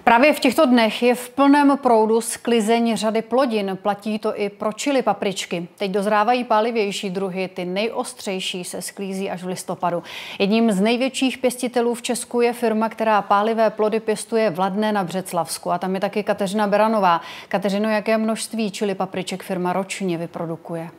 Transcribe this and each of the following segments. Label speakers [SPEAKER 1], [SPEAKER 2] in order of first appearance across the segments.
[SPEAKER 1] Právě v těchto dnech je v plném proudu sklizeň řady plodin. Platí to i pro čili papričky. Teď dozrávají pálivější druhy, ty nejostřejší se sklízí až v listopadu. Jedním z největších pěstitelů v Česku je firma, která pálivé plody pěstuje v Ladné na Břeclavsku. A tam je taky Kateřina Beranová. Kateřino, jaké množství čili papriček firma ročně vyprodukuje?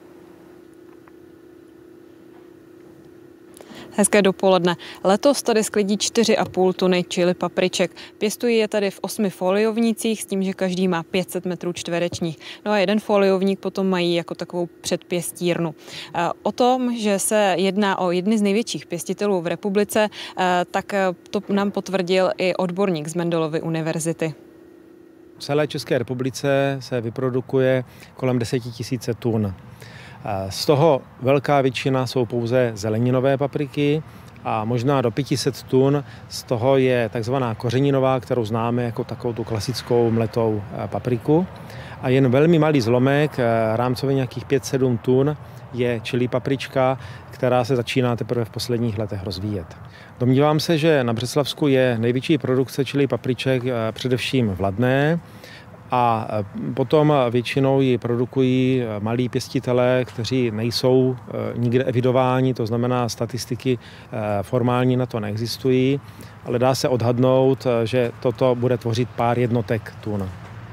[SPEAKER 2] Hezké dopoledne. Letos tady sklidí 4,5 tuny čili papriček. Pěstují je tady v 8 foliovnících s tím, že každý má 500 metrů čtverečních. No a jeden foliovník potom mají jako takovou předpěstírnu. O tom, že se jedná o jedny z největších pěstitelů v republice, tak to nám potvrdil i odborník z Mendelovy univerzity.
[SPEAKER 3] V celé České republice se vyprodukuje kolem 10 000 tun. Z toho velká většina jsou pouze zeleninové papriky a možná do 500 tun z toho je takzvaná kořeninová, kterou známe jako takovou tu klasickou mletou papriku. A jen velmi malý zlomek, rámcově nějakých 5-7 tun, je čili paprička, která se začíná teprve v posledních letech rozvíjet. Domnívám se, že na Břeclavsku je největší produkce čili papriček především v Ladné, a potom většinou ji produkují malí pěstitelé, kteří nejsou nikde evidováni, to znamená statistiky formální na to neexistují, ale dá se odhadnout, že toto bude tvořit pár jednotek tun.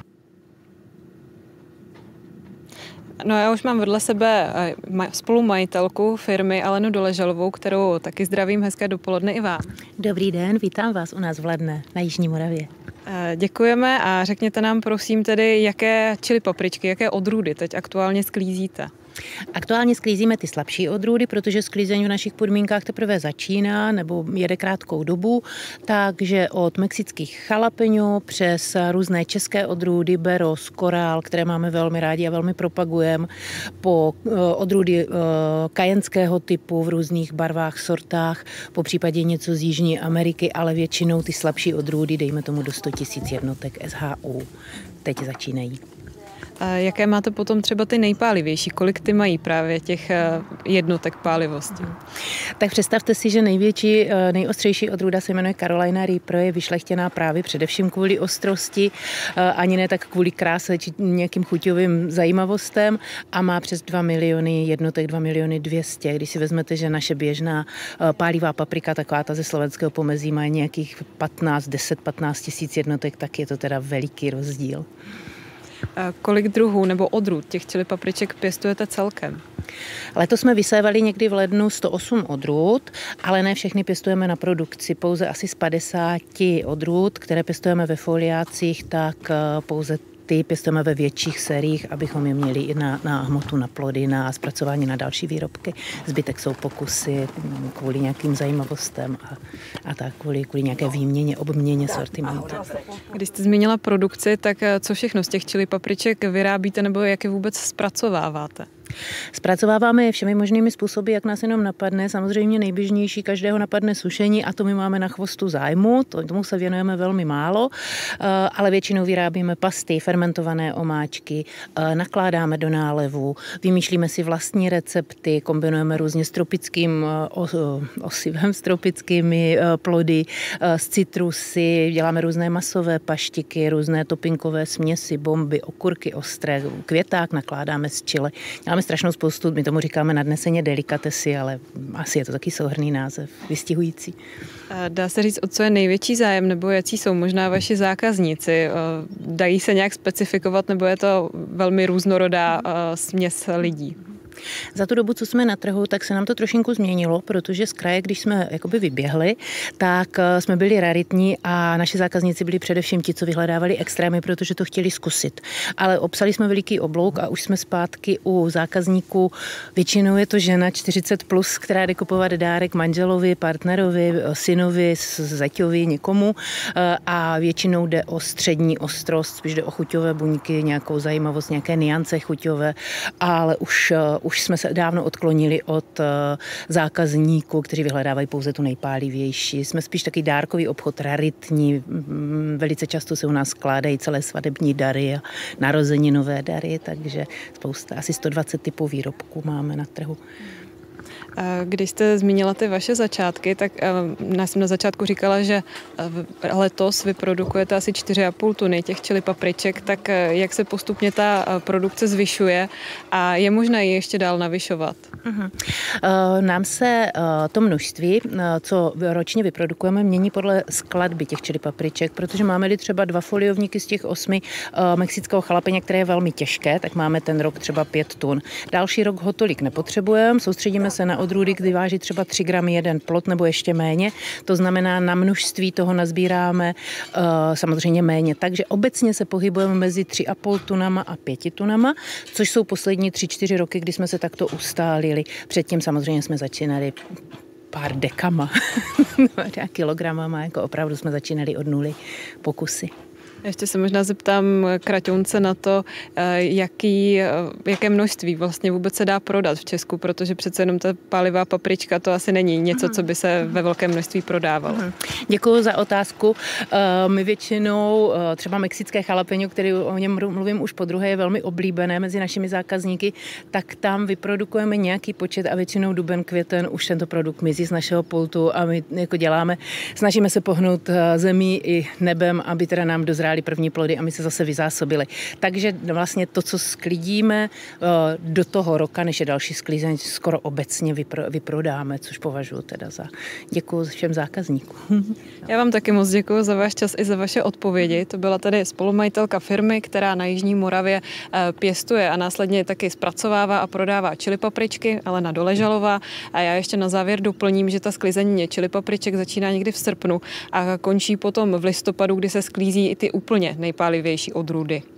[SPEAKER 2] No já už mám vedle sebe spolumajitelku firmy Alenu Doležalovou, kterou taky zdravím. Hezké dopoledne i vám.
[SPEAKER 4] Dobrý den, vítám vás u nás v Ladné na Jižní Moravě.
[SPEAKER 2] Děkujeme a řekněte nám prosím tedy, jaké čili papričky, jaké odrůdy teď aktuálně sklízíte.
[SPEAKER 4] Aktuálně sklízíme ty slabší odrůdy, protože sklizeň v našich podmínkách teprve začíná nebo jede krátkou dobu, takže od mexických jalapeňo přes různé české odrůdy, beros, korál, které máme velmi rádi a velmi propagujeme, po odrůdy kajenského typu v různých barvách, sortách, po případě něco z Jižní Ameriky, ale většinou ty slabší odrůdy, dejme tomu do 100 000 jednotek SHU, teď začínají.
[SPEAKER 2] A jaké máte potom třeba ty nejpálivější? Kolik ty mají právě těch jednotek pálivosti?
[SPEAKER 4] Tak představte si, že největší, nejostřejší odrůda se jmenuje Carolina Reaper, je vyšlechtěná právě především kvůli ostrosti, ani ne tak kvůli kráse či nějakým chuťovým zajímavostem a má přes 2 miliony jednotek, 2 200 000. Když si vezmete, že naše běžná pálivá paprika, taková ta ze slovenského pomezí, má nějakých 10-15 tisíc jednotek, tak je to teda veliký rozdíl.
[SPEAKER 2] Kolik druhů nebo odrůd těch čili papriček pěstujete celkem?
[SPEAKER 4] Letos jsme vysévali někdy v lednu 108 odrůd, ale ne všechny pěstujeme na produkci. Pouze asi z 50 odrůd, které pěstujeme ve foliácích, tak pouze ty pěstujeme ve větších sériích, abychom je měli i na hmotu, na plody, na zpracování na další výrobky. Zbytek jsou pokusy kvůli nějakým zajímavostem a tak kvůli nějaké výměně, obměně sortimentu.
[SPEAKER 2] Když jste zmínila produkci, tak co všechno z těch čili papriček vyrábíte nebo jak je vůbec zpracováváte?
[SPEAKER 4] Zpracováváme je všemi možnými způsoby, jak nás jenom napadne. Samozřejmě nejběžnější každého napadne sušení a to my máme na chvostu zájmu, tomu se věnujeme velmi málo, ale většinou vyrábíme pasty, fermentované omáčky, nakládáme do nálevu, vymýšlíme si vlastní recepty, kombinujeme různě s tropickým osivem, s tropickými plody, s citrusy, děláme různé masové paštiky, různé topinkové směsi, bomby, okurky ostré, květák nakládáme z chile. Máme strašnou spoustu, my tomu říkáme nadneseně delikatesy, ale asi je to taky souhrnný název, vystihující.
[SPEAKER 2] Dá se říct, o co je největší zájem, nebo jaký jsou možná vaši zákazníci? Dají se nějak specifikovat, nebo je to velmi různorodá směs lidí?
[SPEAKER 4] Za tu dobu, co jsme na trhu, tak se nám to trošinku změnilo, protože z kraje, když jsme jakoby vyběhli, tak jsme byli raritní a naši zákazníci byli především ti, co vyhledávali extrémy, protože to chtěli zkusit. Ale obsali jsme veliký oblouk a už jsme zpátky u zákazníků. Většinou je to žena 40+, která jde kupovat dárek manželovi, partnerovi, synovi, zeťovi, někomu a většinou jde o střední ostrost, spíš jde o chuťové buňky, nějakou zajímavost, nějaké niance chuťové, ale už jsme se dávno odklonili od zákazníků, kteří vyhledávají pouze tu nejpálivější. Jsme spíš taky dárkový obchod, raritní. Velice často se u nás skládají celé svatební dary a narozeninové dary, takže spousta, asi 120 typů výrobků máme na trhu.
[SPEAKER 2] Když jste zmínila ty vaše začátky, tak já jsem na začátku říkala, že letos vyprodukujete asi 4,5 tuny těch chili papriček, tak jak se postupně ta produkce zvyšuje a je možné ji ještě dál navyšovat?
[SPEAKER 4] Nám se to množství, co ročně vyprodukujeme, mění podle skladby těch chili papriček, protože máme-li třeba 2 foliovníky z těch 8 mexického chalapeňa, které je velmi těžké, tak máme ten rok třeba 5 tun. Další rok ho tolik nepotřebujeme, soustředíme se na odrůdy, kdy váží třeba 3 gramy jeden plod nebo ještě méně. To znamená, na množství toho nazbíráme samozřejmě méně. Takže obecně se pohybujeme mezi 3,5 tunama a 5 tunama, což jsou poslední 3-4 roky, kdy jsme se takto ustálili. Předtím samozřejmě jsme začínali pár dekama, kilogramama, jako opravdu jsme začínali od nuly pokusy.
[SPEAKER 2] Ještě se možná zeptám Kraťounce na to, jaké množství vlastně vůbec se dá prodat v Česku, protože přece jenom ta pálivá paprička to asi není něco, co by se ve velkém množství prodávalo.
[SPEAKER 4] Děkuji za otázku. My většinou třeba mexické chalapeňo, který o něm mluvím už podruhé, je velmi oblíbené mezi našimi zákazníky, tak tam vyprodukujeme nějaký počet a většinou duben, květen už tento produkt mizí z našeho pultu a my jako snažíme se pohnout zemí i nebem, aby teda nám dozrály první plody a my se zase vyzásobili. Takže vlastně to, co sklidíme do toho roka, než je další sklízeň, skoro obecně vyprodáme, což považuji teda za děkuji všem zákazníkům.
[SPEAKER 2] Já vám taky moc děkuji za váš čas i za vaše odpovědi. To byla tady spolumajitelka firmy, která na Jižní Moravě pěstuje a následně taky zpracovává a prodává chili papričky, Alena Doležalová. A já ještě na závěr doplním, že ta sklizeň chili papriček začíná někdy v srpnu a končí potom v listopadu, kdy se sklízí i ty úplně nejpálivější odrůdy.